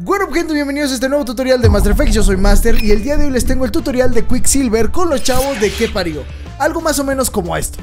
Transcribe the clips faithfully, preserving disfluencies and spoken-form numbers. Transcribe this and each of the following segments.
Bueno gente, bienvenidos a este nuevo tutorial de Master Effect. Yo soy Master y el día de hoy les tengo el tutorial de Quicksilver con los chavos de Que Parió. Algo más o menos como esto.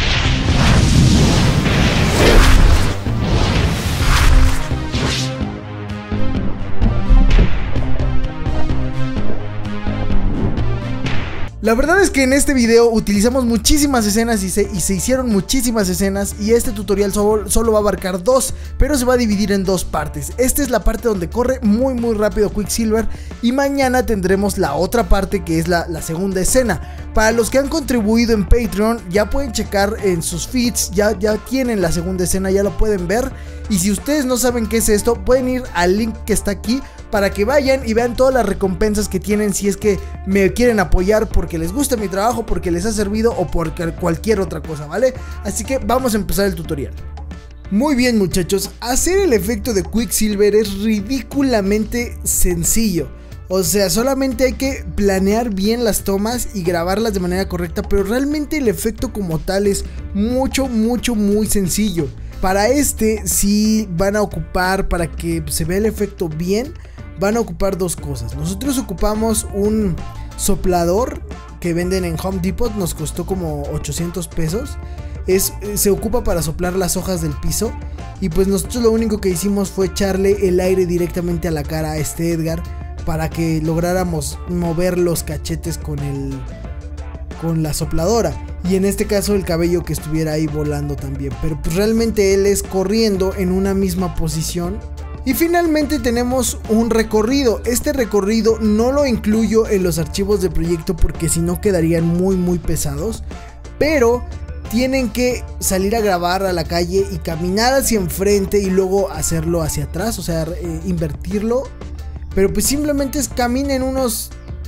La verdad es que en este video utilizamos muchísimas escenas y se, y se hicieron muchísimas escenas, y este tutorial solo, solo va a abarcar dos, pero se va a dividir en dos partes. Esta es la parte donde corre muy muy rápido Quicksilver, y mañana tendremos la otra parte que es la, la segunda escena. Para los que han contribuido en Patreon ya pueden checar en sus feeds, ya, ya tienen la segunda escena, ya lo pueden ver. Y si ustedes no saben qué es esto, pueden ir al link que está aquí para que vayan y vean todas las recompensas que tienen si es que me quieren apoyar porque les gusta mi trabajo, porque les ha servido o por cualquier otra cosa, ¿vale? Así que vamos a empezar el tutorial. Muy bien muchachos, hacer el efecto de Quicksilver es ridículamente sencillo. O sea, solamente hay que planear bien las tomas y grabarlas de manera correcta, pero realmente el efecto como tal es mucho, mucho, muy sencillo. Para este sí van a ocupar, para que se vea el efecto bien, van a ocupar dos cosas. Nosotros ocupamos un soplador que venden en Home Depot, nos costó como ochocientos pesos. Es, se ocupa para soplar las hojas del piso. Y pues nosotros lo único que hicimos fue echarle el aire directamente a la cara a este Edgar, para que lográramos mover los cachetes con el con la sopladora, y en este caso el cabello que estuviera ahí volando también, pero pues realmente él es corriendo en una misma posición. Y finalmente tenemos un recorrido. Este recorrido no lo incluyo en los archivos de proyecto porque si no quedarían muy muy pesados, pero tienen que salir a grabar a la calle y caminar hacia enfrente y luego hacerlo hacia atrás, o sea, eh, invertirlo. Pero pues simplemente es caminen unos,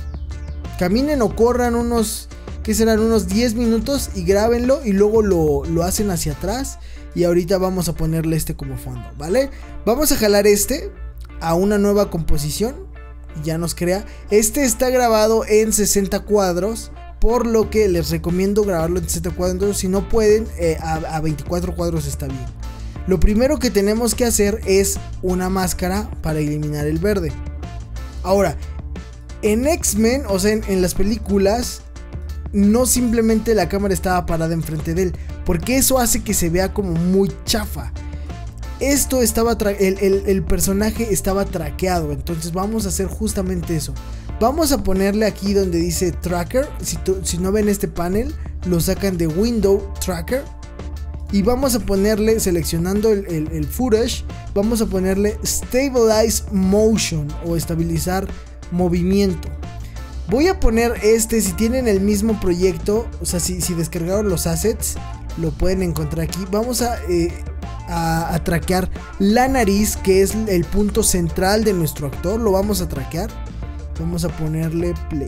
caminen o corran unos, que serán unos diez minutos y grábenlo y luego lo, lo hacen hacia atrás. Y ahorita vamos a ponerle este como fondo, ¿vale? Vamos a jalar este a una nueva composición y ya nos crea. Este está grabado en sesenta cuadros, por lo que les recomiendo grabarlo en sesenta cuadros. Si no pueden, eh, a, a veinticuatro cuadros está bien. Lo primero que tenemos que hacer es una máscara para eliminar el verde. Ahora, en X-Men, o sea, en, en las películas, no simplemente la cámara estaba parada enfrente de él, porque eso hace que se vea como muy chafa. Esto estaba, el, el, el personaje estaba traqueado, entonces vamos a hacer justamente eso. Vamos a ponerle aquí donde dice Tracker, si, tu, si no ven este panel, lo sacan de Window Tracker. Y vamos a ponerle, seleccionando el, el, el footage, vamos a ponerle Stabilize Motion o estabilizar movimiento. Voy a poner este, si tienen el mismo proyecto, o sea, si, si descargaron los assets, lo pueden encontrar aquí. Vamos a, eh, a, a traquear la nariz, que es el punto central de nuestro actor, lo vamos a traquear. Vamos a ponerle play.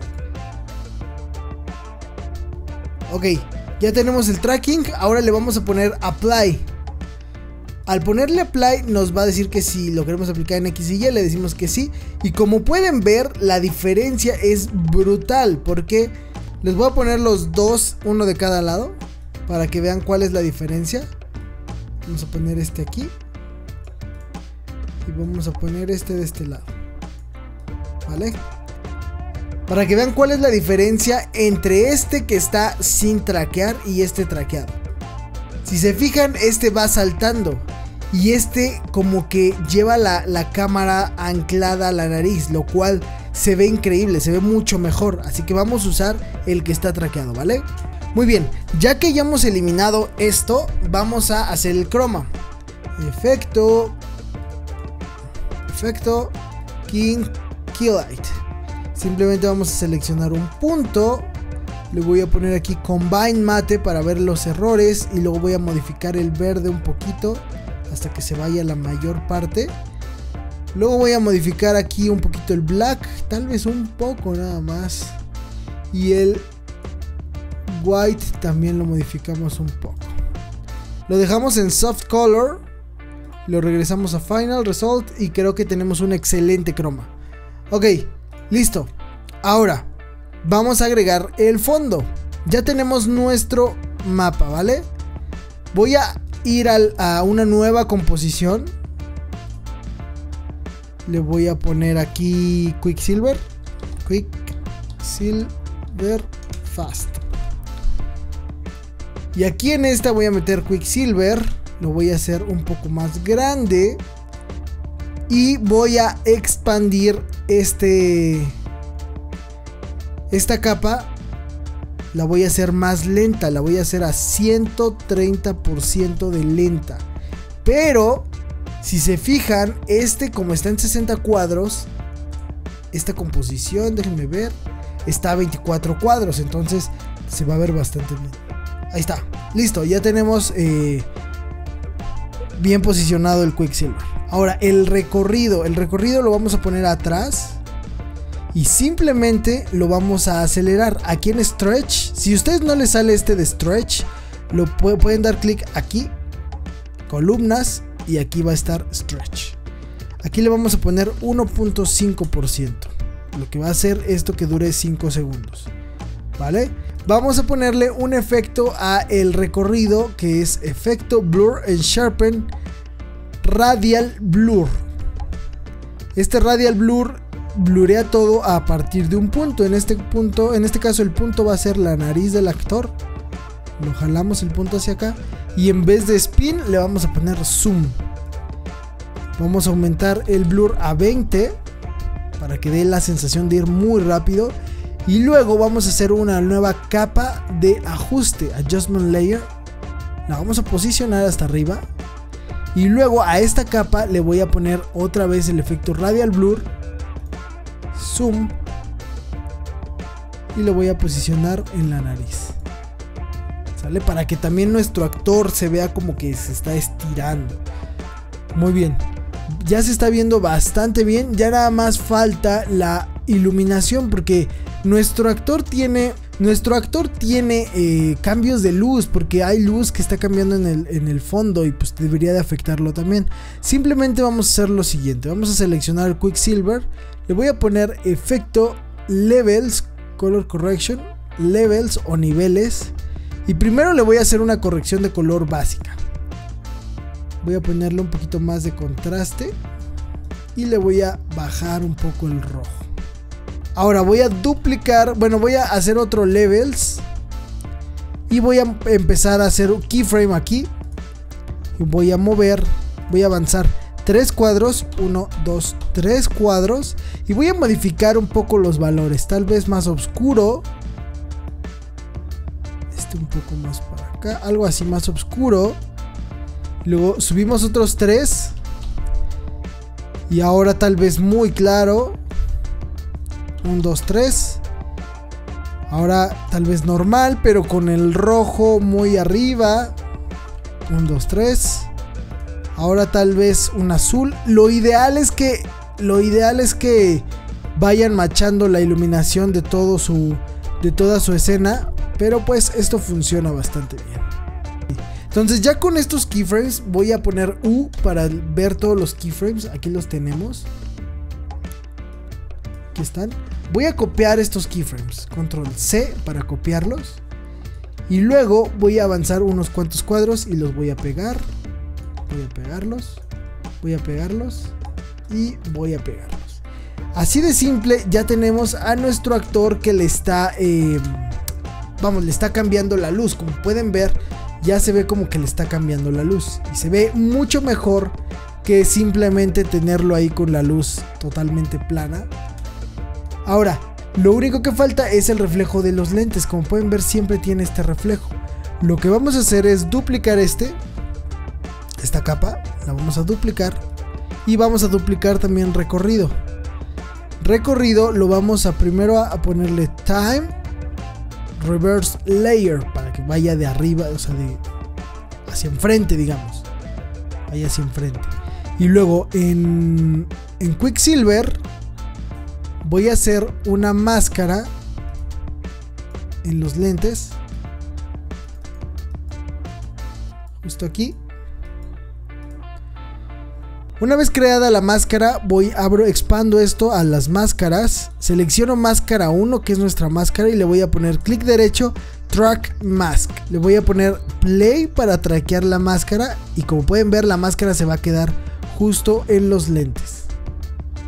Ok. Ya tenemos el tracking, ahora le vamos a poner apply. Al ponerle apply nos va a decir que si lo queremos aplicar en X y Y, le decimos que sí. Y como pueden ver, la diferencia es brutal, porque les voy a poner los dos, uno de cada lado, para que vean cuál es la diferencia. Vamos a poner este aquí y vamos a poner este de este lado, ¿vale? Para que vean cuál es la diferencia entre este que está sin traquear y este traqueado. Si se fijan, este va saltando y este como que lleva la, la cámara anclada a la nariz, lo cual se ve increíble, se ve mucho mejor. Así que vamos a usar el que está traqueado, ¿vale? Muy bien, ya que ya hemos eliminado esto, vamos a hacer el croma. Efecto, efecto, King Keylight. Simplemente vamos a seleccionar un punto. Le voy a poner aquí Combine Mate para ver los errores. Y luego voy a modificar el verde un poquito hasta que se vaya la mayor parte. Luego voy a modificar aquí un poquito el Black, tal vez un poco nada más. Y el White también lo modificamos un poco. Lo dejamos en Soft Color. Lo regresamos a Final Result y creo que tenemos un excelente croma. Ok. Listo, ahora vamos a agregar el fondo. Ya tenemos nuestro mapa, ¿vale? Voy a ir al, a una nueva composición le voy a poner aquí Quicksilver. Quicksilver Fast. Y aquí en esta voy a meter Quicksilver. Lo voy a hacer un poco más grande. Y voy a expandir este... Esta capa. La voy a hacer más lenta. La voy a hacer a ciento treinta por ciento de lenta. Pero... si se fijan, este como está en sesenta cuadros, esta composición, déjenme ver, está a veinticuatro cuadros, entonces se va a ver bastante bien. Ahí está, listo, ya tenemos eh, bien posicionado el Quicksilver. Ahora, el recorrido, el recorrido lo vamos a poner atrás y simplemente lo vamos a acelerar. Aquí en Stretch, si a ustedes no les sale este de Stretch, lo pu- pueden dar clic aquí, columnas, y aquí va a estar Stretch. Aquí le vamos a poner uno punto cinco por ciento. Lo que va a hacer esto que dure cinco segundos. ¿Vale? Vamos a ponerle un efecto a el recorrido, que es efecto Blur and Sharpen Radial Blur. Este Radial Blur blurea todo a partir de un punto. En este punto, en este caso el punto va a ser la nariz del actor. Lo jalamos el punto hacia acá. Y en vez de spin le vamos a poner zoom. Vamos a aumentar el blur a veinte para que dé la sensación de ir muy rápido. Y luego vamos a hacer una nueva capa de ajuste, adjustment layer. La vamos a posicionar hasta arriba. Y luego a esta capa le voy a poner otra vez el efecto radial blur, zoom, y lo voy a posicionar en la nariz. ¿Sale? Para que también nuestro actor se vea como que se está estirando. Muy bien. Ya se está viendo bastante bien. Ya nada más falta la iluminación, porque nuestro actor tiene... Nuestro actor tiene eh, cambios de luz, porque hay luz que está cambiando en el, en el fondo y pues debería de afectarlo también. Simplemente vamos a hacer lo siguiente. Vamos a seleccionar el Quicksilver. Le voy a poner efecto Levels, Color Correction, Levels o niveles. Y primero le voy a hacer una corrección de color básica. Voy a ponerle un poquito más de contraste. Y le voy a bajar un poco el rojo. Ahora voy a duplicar, bueno, voy a hacer otro Levels. Y voy a empezar a hacer un keyframe aquí. Y voy a mover, voy a avanzar tres cuadros. uno, dos, tres cuadros. Y voy a modificar un poco los valores. Tal vez más oscuro. Un poco más para acá, algo así más oscuro. Luego subimos otros tres. Y ahora tal vez muy claro. uno, dos, tres. Ahora tal vez normal, pero con el rojo muy arriba. uno, dos, tres. Ahora tal vez un azul. Lo ideal es que Lo ideal es que vayan machando la iluminación de todo su de toda su escena. Pero pues esto funciona bastante bien. Entonces ya con estos keyframes voy a poner U para ver todos los keyframes. Aquí los tenemos. Aquí están. Voy a copiar estos keyframes. Control C para copiarlos. Y luego voy a avanzar unos cuantos cuadros y los voy a pegar. Voy a pegarlos. Voy a pegarlos. Y voy a pegarlos. Así de simple ya tenemos a nuestro actor que le está... Eh, Vamos, le está cambiando la luz. Como pueden ver, ya se ve como que le está cambiando la luz. Y se ve mucho mejor que simplemente tenerlo ahí con la luz totalmente plana. Ahora, lo único que falta es el reflejo de los lentes. Como pueden ver, siempre tiene este reflejo. Lo que vamos a hacer es duplicar este. Esta capa, la vamos a duplicar. Y vamos a duplicar también recorrido. Recorrido lo vamos a primero a ponerle time. Reverse layer para que vaya de arriba, o sea, de hacia enfrente, digamos. Vaya hacia enfrente. Y luego en, en Quicksilver voy a hacer una máscara en los lentes. Justo aquí. Una vez creada la máscara, voy, abro, expando esto a las máscaras. Selecciono máscara uno, que es nuestra máscara, y le voy a poner clic derecho, track mask. Le voy a poner play para traquear la máscara. Y como pueden ver, la máscara se va a quedar justo en los lentes.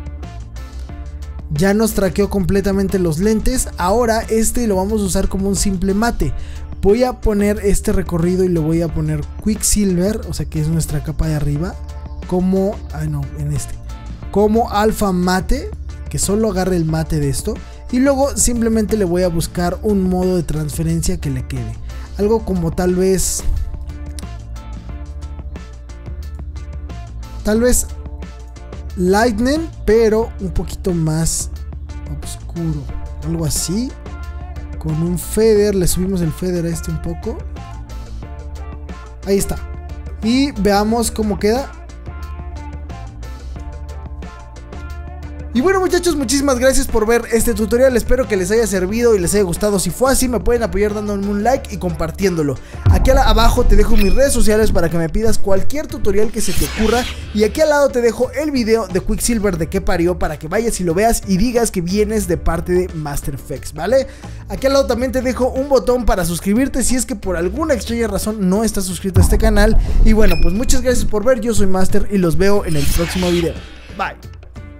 ya nos traqueó completamente los lentes. Ahora este lo vamos a usar como un simple mate. Voy a poner este recorrido y le voy a poner Quicksilver, o sea que es nuestra capa de arriba, como, ah no, en este, como alfa mate, que solo agarre el mate de esto. Y luego simplemente le voy a buscar un modo de transferencia que le quede. Algo como tal vez... Tal vez Lightning, pero un poquito más oscuro. Algo así. Con un feather, le subimos el feather a este un poco. Ahí está. Y veamos cómo queda. Y bueno muchachos, muchísimas gracias por ver este tutorial, espero que les haya servido y les haya gustado. Si fue así, me pueden apoyar dándome un like y compartiéndolo. Aquí abajo te dejo mis redes sociales para que me pidas cualquier tutorial que se te ocurra. Y aquí al lado te dejo el video de Quicksilver de qué parió, para que vayas y lo veas y digas que vienes de parte de MasterFX, ¿vale? Aquí al lado también te dejo un botón para suscribirte si es que por alguna extraña razón no estás suscrito a este canal. Y bueno, pues muchas gracias por ver, yo soy Master y los veo en el próximo video. Bye.